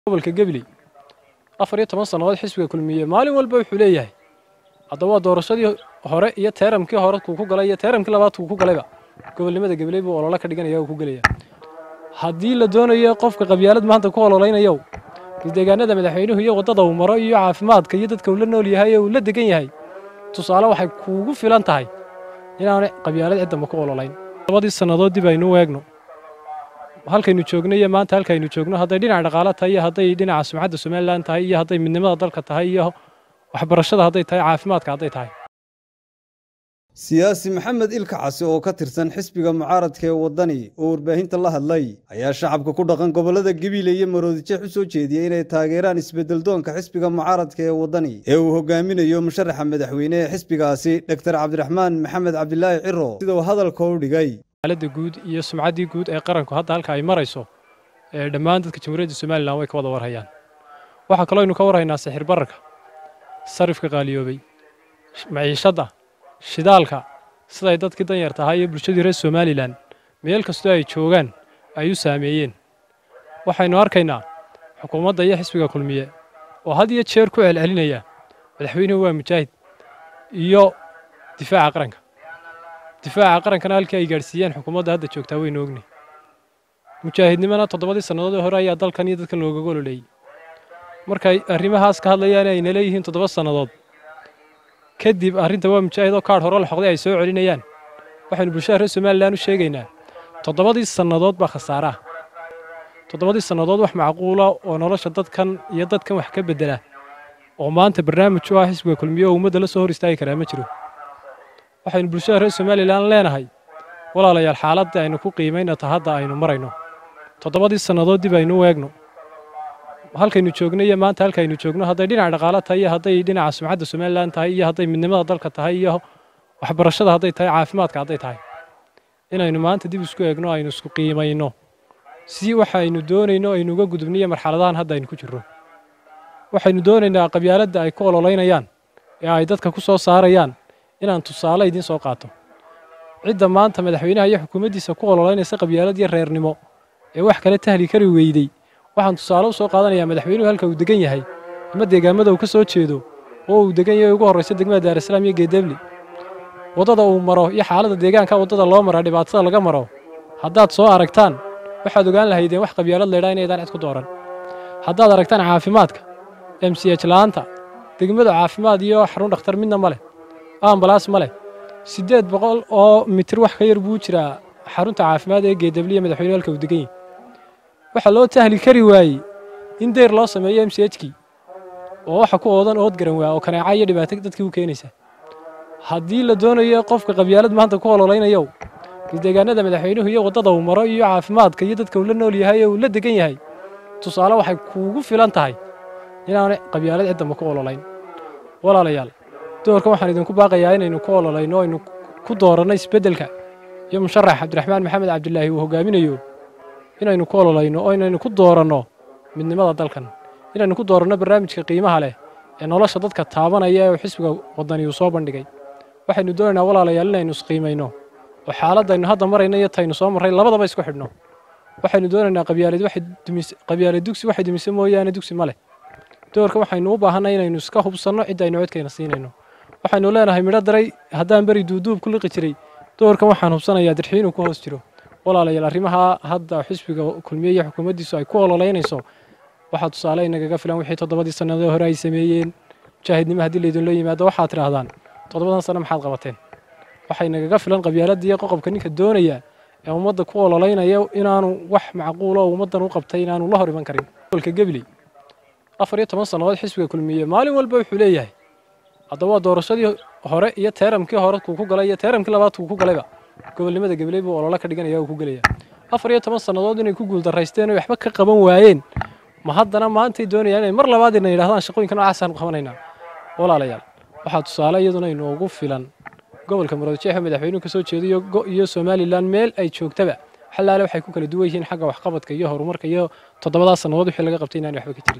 gobolka Gabiley 14 sanadood xisbiga kulmiye maalin walba wuxuu leeyahay hadaba doorashadii hore iyo teeramkii hore ku galay iyo teeramkii labaad ku galayba gobolnimada Gabiley buu olole ka dhiganaya ku galaya hadii la doonayo qofka qabyaalad maanta ku ololeynayo deegaanada madaxweynuhu iyo wadada uu maro iyo caafimaadka iyo dadka uu la nool yahay uu la degan yahay tusaale waxay kuugu filan tahay inaan qabyaalad cidda ku ololeyn 2 sanadood dib aynu eegno halkaynu joognay maanta halkaynu joogno haday dhinaca dhaqaalaha tahay haday dhinaca sumcadda Soomaaliland tahay iyo haday midnimada dalka tahay iyo waxbarashada haday tahay caafimaadka haday tahay siyaasi maxamed ilka casi oo ka tirsan xisbiga mucaaradka ee wadani oo warbaahinta la hadlay ayaa shacabka ku dhaqan gobolada Gabiley iyo Maroodijeex u soo jeediyay inay taageeraan isbedel doonka xisbiga mucaaradka ee wadani ee uu hogaaminayo musharaxa madaxweyne ee xisbigaasi Dr. Cabdiraxmaan Maxamed Cabdilaahi Ciro sidoo hadalka u dhigay xaaladda guud iyo sumcaddii guud ee qaranku hadda halka ay marayso ee dhammaan dadka Jamhuuriyadda Soomaaliland way ka wada warhayaan waxa kale oo aynu ka warhaynaa sixir bararka sarifka qaaliyoobay maciishada shidaalka sida ay dadkii danyar tahay iyo bulshadii reer Soomaaliland meel kasto ay joogaan ay u saameeyeen waxaynu arkaynaa xukuumadda iyo xisbiga kulmiye oo had iyo jeer ku celcelinaya madaxweynuhu waa mujaahid iyo difaaca qarankana halkii ay gaarsiiyeen xukuumadda hadda joogtaa way noogni mujaahidnimada 7 sanadood hore ayaa dalkan iyo dadkan looga gololeeyay markay arrimahaas ka hadlayaan ay leeyihiin 7 sanadood kadib arrinta waa mujaahid oo kaar hore la xoqday ay soo celinayaan waxaynu bulshada reer Soomaaliland u sheegaynaa 7 sanadood ba khasaara 7 sanadood wax macquul ah oo nolosha dadkan iyo dadkan wax ka bedela oo maanta barnaamij u ah xisbiga kulmiye oo ummadda la soo hor istaagi karaa ma jiro waxaynu bulshada reer Soomaaliland leenahay walaalayaal xaaladda aynu ku qiimeynaa hadda aynu marayno 7 sanadood dib aynu eegno halkaynu joognay maanta halkaynu joogno haday dhinaca dhaqaalaha tahay haday dhinaca sumcadda Soomaaliland tahay iyo haday midnimada dalka tahay iyo waxbarashada haday tahay caafimaadka haday tahay inaynu maanta dib isku eegno aynu isku qiimeyno si waxaynu doonayno aynu uga gudubniyo marxaladahan hadda aynu ku jirro waxaynu doonaynaa qabyaaladda ay ku ololeynayaan ee ay dadka ku soo saarayaan inaan tusaale idin soo qaato cidda maanta madaxweynaha iyo xukuumaddiisa ku ololeynaysa qabyaalad iyo reernimo ee wax kale tahli kari weeyday waxaan tusaale u soo qaadanayaa madaxweynuhu halka uu degan yahay ama deegaamada uu ka soo jeedo oo uu degan yahay ugu horeysa degmada Dar es Salaam iyo Geedebli wadada uu maro iyo xaaladda deegaanka wadada loo maro dhibaatada laga maro haddaad soo aragtaan waxaad ogaan lahaydeen wax qabyaalad leedahay inay cid ku dooran haddaad aragtaan caafimaadka MCH laanta degmada caafimaad iyo xarun dhakhtar midna ma leh ambulance ma leh 800 oo mitir wax ka yar buu jiraa xarunta caafimaad ee Geedebli iyo madaxweynuhu halka uu degan yahay waxa loo tahli kari waayay in deer loo sameeyo MCH-ki oo waxa ku oodan ood garan waa oo kanaaca iyo dhibaato dadkii u keenaysa hadii la doonayo qofka qabyaalad maanta ku ololeynayo deegaanada madaxweynuhu iyo wadada uu maro iyo caafimaadka iyo dadka uu la nool yahay uu la degan yahay tusaale waxay kuugu filan tahay inaan qabyaalad cidda ku ololeyn walaalayaal doorka waxaan idinku baaqayaa inaynu ku ololeyno aynu ku dooranay isbedelka iyo musharax Cabdiraxmaan Maxamed Cabdilaahi uu hogaaminayo inaynu ku ololeyno oo inaynu ku dooranno midnimada dalkan inaynu ku dooranno barnaamijka qiimaha leh ee nolosha dadka taabanaya ee xisbiga wadani uu soo bandhigay waxaynu doonaynaa walaalayaal inaynu isqiimeyno oo xaaladaynu hadda marayno iyo taynu soo maray labadaba isku xidhno waxaynu doonaynaa qabyaalad dugsi waxay dumisay mooyaane dugsi ma leh doorka waxaynu u baahanay inaynu iska hubsanno cid aynu codkayna siinayno waxaynu leenahay midho daray haddaan bari duuduub ku liqi jiray doorkan waxaan hubsanayaa dirxiin uu ku hoos jiro walaalayaal arrimaha hadda xisbiga kulmiye iyo xukuumaddiisu ay ku ololeynayso waxa tusaale inaga filan wixii 7 sanadood hore ay sameeyeen mujaahidnimo hadii leedin loo yimaado waxa tirahdaan 7 sano maxaad qabateen waxay inaga filan qabyaaladda iyo qoqobka ninka doonaya ee ummadda ku ololeynaya inaanu wax macquul ah ummaddan u qabtay inaanu la hor iman karin gobolka Gabiley 14 sanadood xisbiga kulmiye maalin walba wuxuu leeyahay hadaba doorashadii hore iyo teeramkii hore ku galay iyo teeramkii labaad ku galayba gobolnimada Gabiley buu olole ka dhiganaya ku galaya 14 sanadood inay ku guul daraysteen oo waxba ka qaban waayeen ma haddana maanta doonayaan inay mar labaad inay yiraahdaan shaqooyinkan noocaas aan qabanaynaa walaalayaal waxa tusaale iyaduna inoogu filan gobolka Maroodijeex madaxweynuhu ka soo jeediyo iyo Soomaaliland meel ay joogtaba xalaale waxay ku kala duwan yihiin xagga wax qabadka iyo horumarka iyo 7 sanadood wixii laga qabtay inaan waxba ka jirin